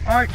Ai.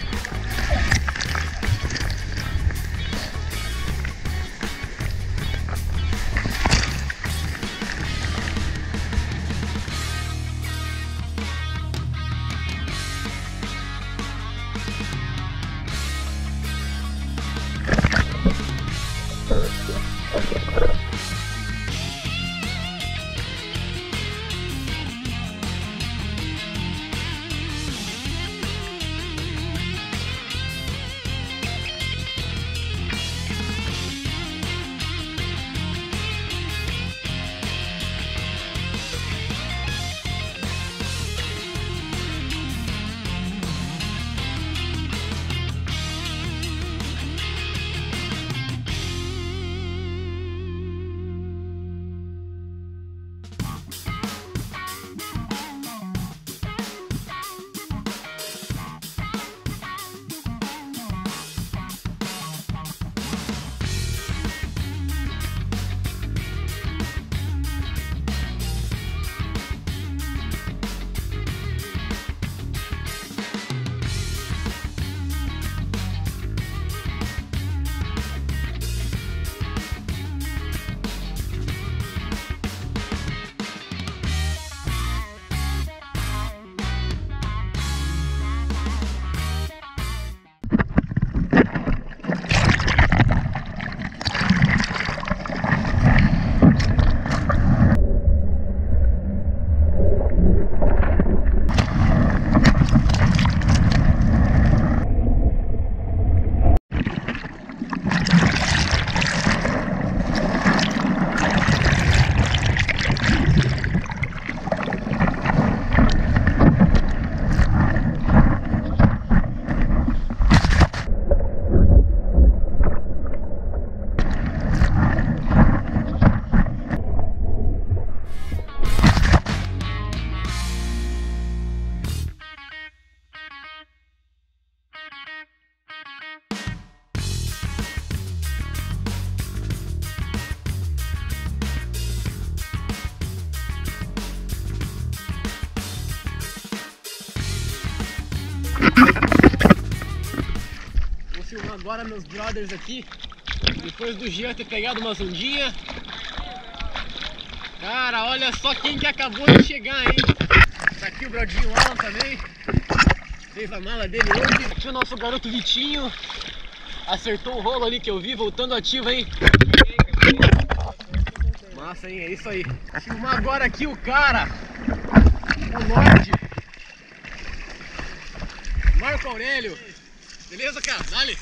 Vou filmar agora meus brothers aqui, depois do Jean ter pegado umas ondinhas. Cara, olha só quem que acabou de chegar, hein? Tá aqui o brodinho Alan também, fez a mala dele hoje. Aqui o nosso garoto Vitinho, acertou o rolo ali que eu vi, voltando ativo, hein? Massa, hein? É isso aí. Vou filmar agora aqui o cara, o Lorde, Marco Aurélio. Beleza, cara? Dale!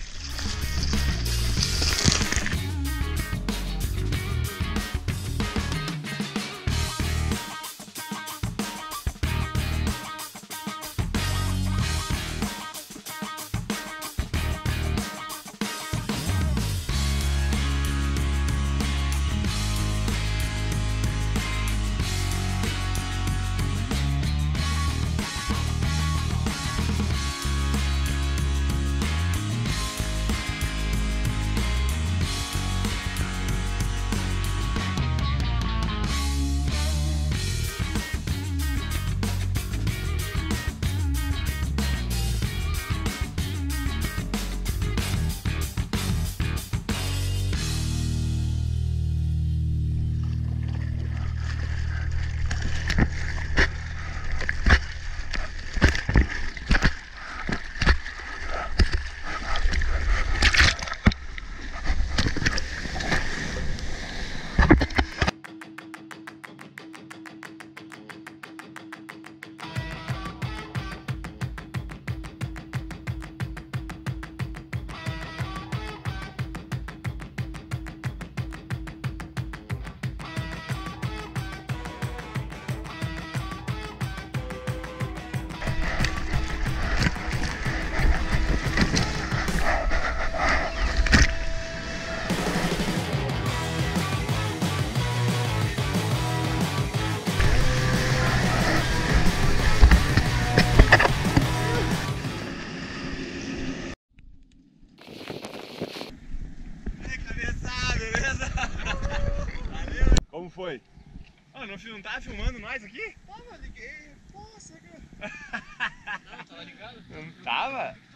Como foi? Ah, não tava filmando nós aqui? Tava, liguei. Pô, você... Não, tava ligado? Não tava? O que tu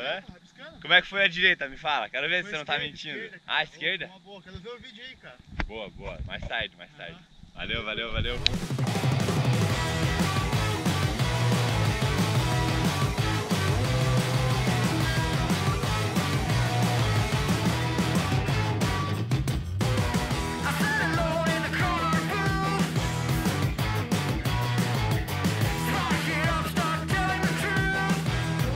É? Rabiscando. Como é que foi a direita? Me fala. Quero ver se Foi você não tá esquerda, mentindo. esquerda. Ah, esquerda? Uma boa, quero ver o vídeo aí, cara. Boa, boa. Mais tarde, mais tarde. Valeu, valeu, valeu.